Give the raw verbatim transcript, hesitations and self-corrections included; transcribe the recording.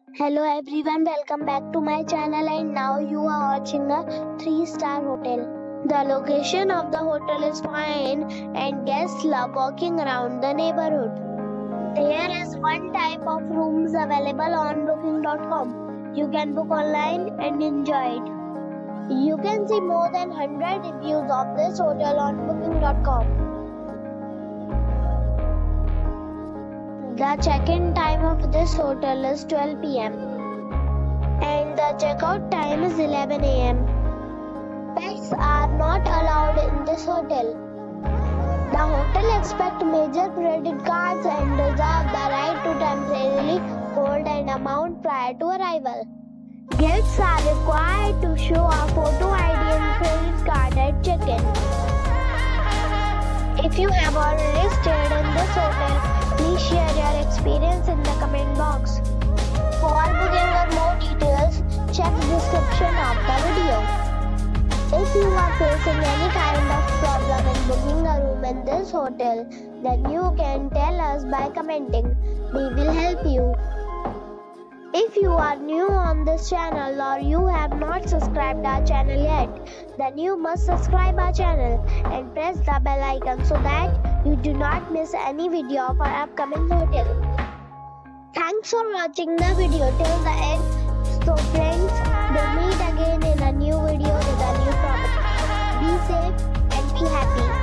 Hello everyone, welcome back to my channel, and now you are watching a three star hotel. The location of the hotel is fine and guests love walking around the neighborhood. There is one type of rooms available on booking dot com. You can book online and enjoy it. You can see more than one hundred reviews of this hotel on booking dot com. The check-in time of this hotel is twelve p m and the check-out time is eleven a m Pets are not allowed in this hotel. The hotel accepts major credit cards and reserves the right to temporarily hold an amount prior to arrival. Guests are required to show a photo I D and credit card at check-in. If you have already stayed in this hotel, please share your experience in the comment box. For booking or more details, check the description of the video. If you are facing any kind of problem in booking a room in this hotel, then you can tell us by commenting. We will help you. If you are new on this channel or you have not subscribed our channel yet, then you must subscribe our channel and press the bell icon so that you do not miss any video of our upcoming hotel. Thanks for watching the video till the end. So friends, we'll meet again in a new video with a new property. Be safe and be happy.